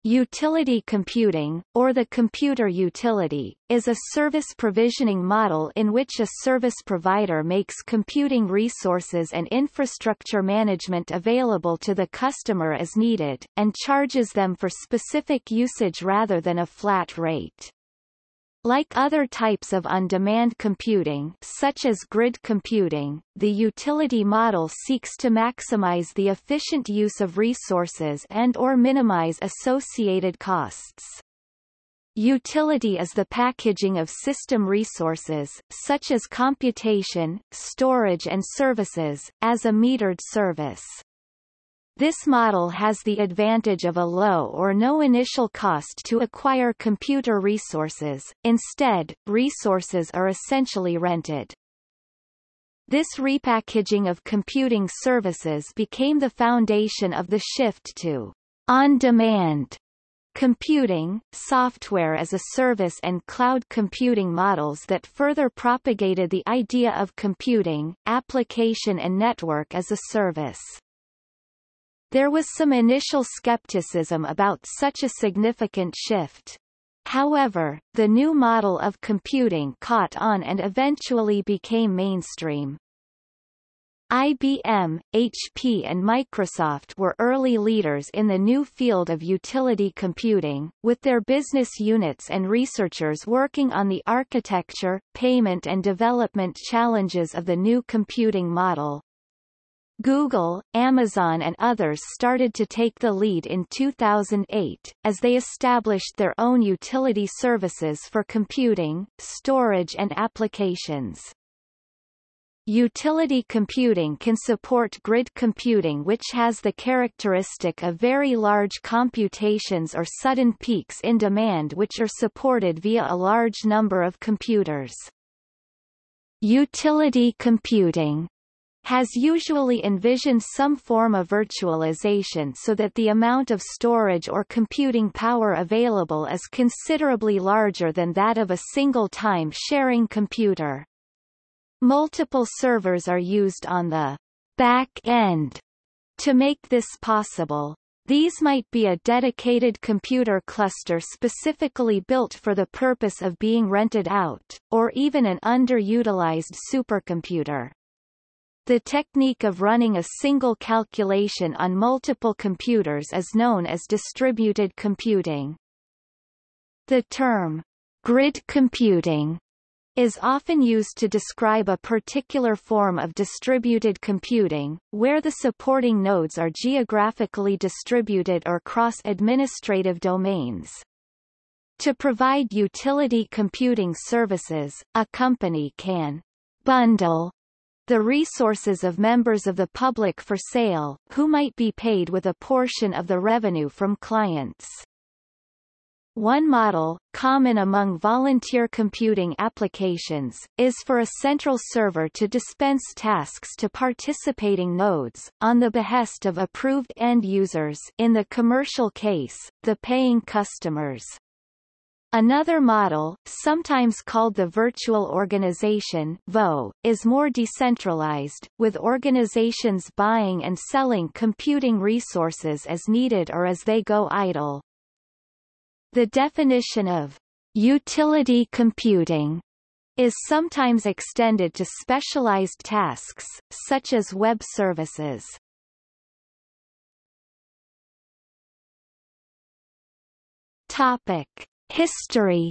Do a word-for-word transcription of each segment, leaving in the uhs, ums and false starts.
Utility computing, or the computer utility, is a service provisioning model in which a service provider makes computing resources and infrastructure management available to the customer as needed, and charges them for specific usage rather than a flat rate. Like other types of on-demand computing, such as grid computing, the utility model seeks to maximize the efficient use of resources and/or minimize associated costs. Utility is the packaging of system resources, such as computation, storage and services, as a metered service. This model has the advantage of a low or no initial cost to acquire computer resources. Instead, resources are essentially rented. This repackaging of computing services became the foundation of the shift to on-demand computing, software as a service and cloud computing models that further propagated the idea of computing, application and network as a service. There was some initial skepticism about such a significant shift. However, the new model of computing caught on and eventually became mainstream. I B M, H P and Microsoft were early leaders in the new field of utility computing, with their business units and researchers working on the architecture, payment and development challenges of the new computing model. Google, Amazon and others started to take the lead in two thousand eight, as they established their own utility services for computing, storage and applications. Utility computing can support grid computing, which has the characteristic of very large computations or sudden peaks in demand which are supported via a large number of computers. Utility computing has usually envisioned some form of virtualization so that the amount of storage or computing power available is considerably larger than that of a single time-sharing computer. Multiple servers are used on the back end to make this possible. These might be a dedicated computer cluster specifically built for the purpose of being rented out, or even an underutilized supercomputer. The technique of running a single calculation on multiple computers is known as distributed computing. The term, grid computing, is often used to describe a particular form of distributed computing, where the supporting nodes are geographically distributed or cross-administrative domains. To provide utility computing services, a company can bundle the resources of members of the public for sale, who might be paid with a portion of the revenue from clients. One model, common among volunteer computing applications, is for a central server to dispense tasks to participating nodes, on the behest of approved end users, in the commercial case, the paying customers. Another model, sometimes called the virtual organization (V O), is more decentralized, with organizations buying and selling computing resources as needed or as they go idle. The definition of utility computing is sometimes extended to specialized tasks, such as web services. Topic: History.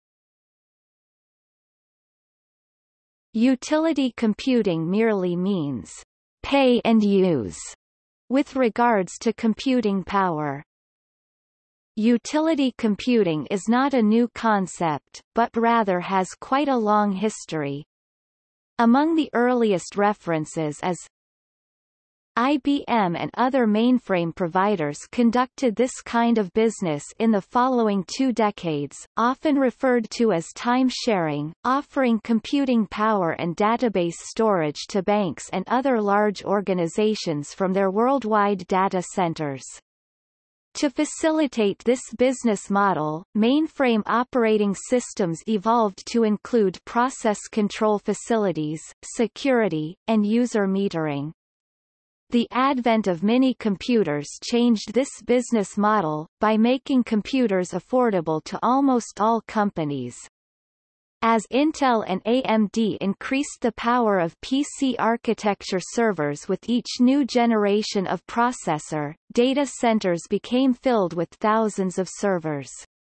Utility computing merely means pay and use with regards to computing power. Utility computing is not a new concept, but rather has quite a long history. Among the earliest references is I B M and other mainframe providers conducted this kind of business in the following two decades, often referred to as time-sharing, offering computing power and database storage to banks and other large organizations from their worldwide data centers. To facilitate this business model, mainframe operating systems evolved to include process control facilities, security, and user metering. The advent of mini-computers changed this business model, by making computers affordable to almost all companies. As Intel and A M D increased the power of P C architecture servers with each new generation of processor, data centers became filled with thousands of servers.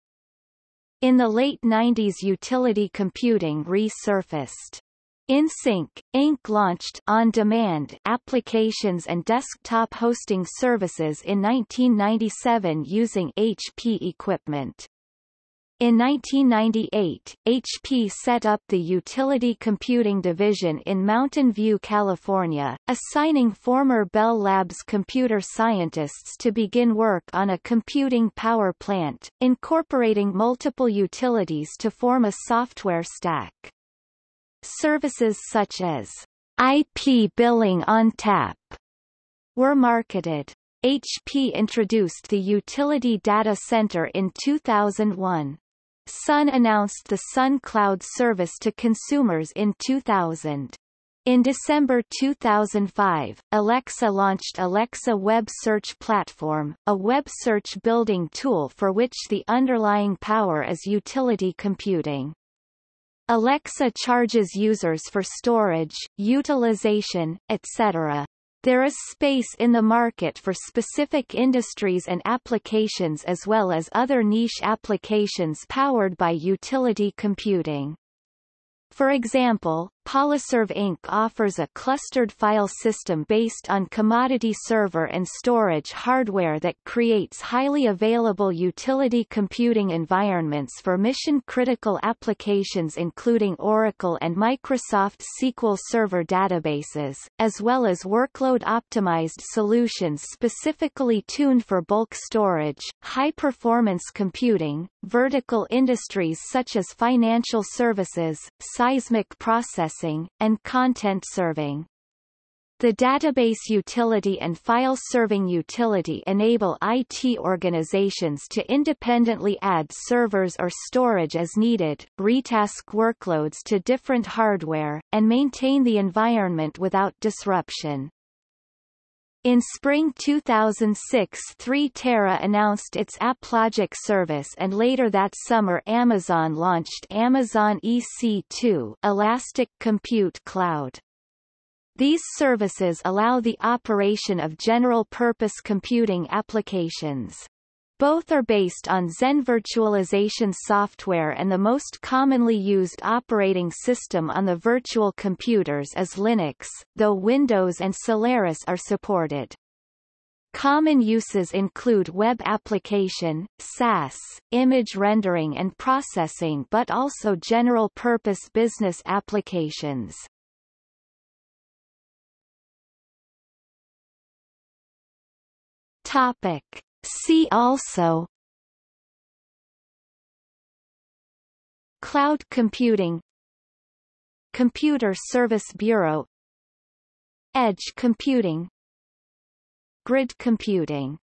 In the late nineties, utility computing resurfaced. InSync, Incorporated launched on-demand applications and desktop hosting services in nineteen ninety-seven using H P equipment. In nineteen ninety-eight, H P set up the Utility Computing Division in Mountain View, California, assigning former Bell Labs computer scientists to begin work on a computing power plant, incorporating multiple utilities to form a software stack. Services such as I P billing on tap were marketed. H P introduced the Utility Data Center in two thousand one. Sun announced the Sun Cloud service to consumers in two thousand. In December two thousand five, Alexa launched Alexa Web Search Platform, a web search building tool for which the underlying power is utility computing. Alexa charges users for storage, utilization, et cetera. There is space in the market for specific industries and applications as well as other niche applications powered by utility computing. For example, Poliserve Incorporated offers a clustered file system based on commodity server and storage hardware that creates highly available utility computing environments for mission-critical applications including Oracle and Microsoft S Q L Server databases, as well as workload-optimized solutions specifically tuned for bulk storage, high-performance computing, vertical industries such as financial services, seismic processing, and content serving. The database utility and file serving utility enable I T organizations to independently add servers or storage as needed, retask workloads to different hardware, and maintain the environment without disruption. In spring two thousand six, three Tera announced its AppLogic service, and later that summer Amazon launched Amazon E C two, Elastic Compute Cloud. These services allow the operation of general-purpose computing applications. Both are based on Xen virtualization software, and the most commonly used operating system on the virtual computers is Linux, though Windows and Solaris are supported. Common uses include web application, S A S, image rendering and processing, but also general-purpose business applications. Topic. See also: Cloud computing, Computer Service Bureau, Edge computing, Grid computing.